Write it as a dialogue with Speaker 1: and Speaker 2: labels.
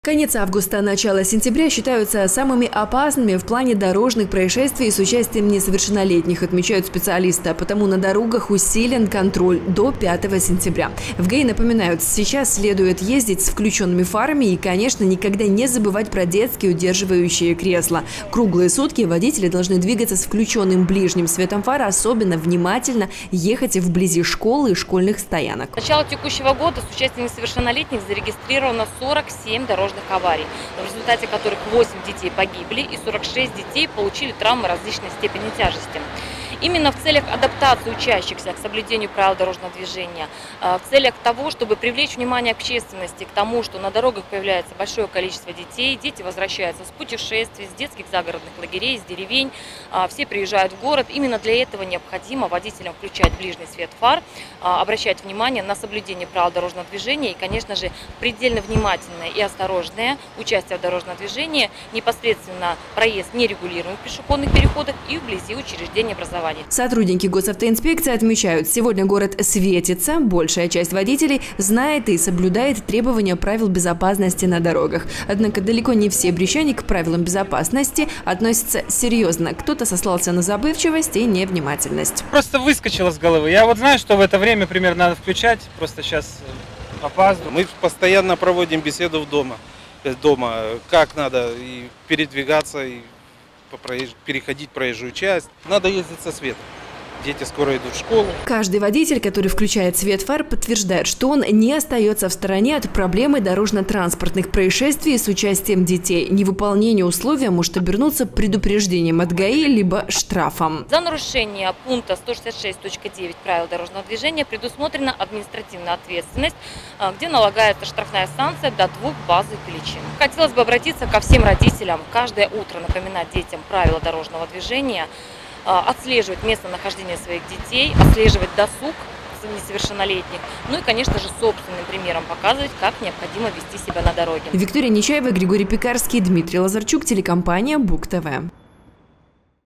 Speaker 1: Конец августа, начало сентября считаются самыми опасными в плане дорожных происшествий с участием несовершеннолетних, отмечают специалисты. А потому на дорогах усилен контроль до 5 сентября. В ГАИ напоминают, сейчас следует ездить с включенными фарами и, конечно, никогда не забывать про детские удерживающие кресла. Круглые сутки водители должны двигаться с включенным ближним светом фар, особенно внимательно ехать вблизи школы и школьных стоянок.
Speaker 2: С начала текущего года с участием несовершеннолетних зарегистрировано 47 дорожных аварий, в результате которых 8 детей погибли и 46 детей получили травмы различной степени тяжести. Именно в целях адаптации учащихся к соблюдению правил дорожного движения, в целях того, чтобы привлечь внимание общественности к тому, что на дорогах появляется большое количество детей, дети возвращаются с путешествий, с детских загородных лагерей, с деревень, все приезжают в город. Именно для этого необходимо водителям включать ближний свет фар, обращать внимание на соблюдение правил дорожного движения и, конечно же, предельно внимательное и осторожное участие в дорожном движении, непосредственно проезд нерегулируемых пешеходных переходах и вблизи учреждений образования.
Speaker 1: Сотрудники госавтоинспекции отмечают, сегодня город светится, большая часть водителей знает и соблюдает требования правил безопасности на дорогах. Однако далеко не все брестчане к правилам безопасности относятся серьезно. Кто-то сослался на забывчивость и невнимательность.
Speaker 3: Просто выскочило с головы. Я вот знаю, что в это время примерно надо включать, просто сейчас опаздываю.
Speaker 4: Мы постоянно проводим беседу дома, как надо и передвигаться, и переходить проезжую часть. Надо ездить со светом. Дети скоро идут в школу.
Speaker 1: Каждый водитель, который включает свет фар, подтверждает, что он не остается в стороне от проблемы дорожно-транспортных происшествий с участием детей. Невыполнение условия может обернуться предупреждением от ГАИ либо штрафом.
Speaker 2: За нарушение пункта 166.9 правил дорожного движения предусмотрена административная ответственность, где налагается штрафная санкция до 2 базовых величин. Хотелось бы обратиться ко всем родителям, каждое утро напоминать детям правила дорожного движения, отслеживать местонахождение своих детей, отслеживать досуг несовершеннолетних, ну и, конечно же, собственным примером показывать, как необходимо вести себя на дороге.
Speaker 1: Виктория Нечаева, Григорий Пекарский, Дмитрий Лазарчук, телекомпания БУК ТВ.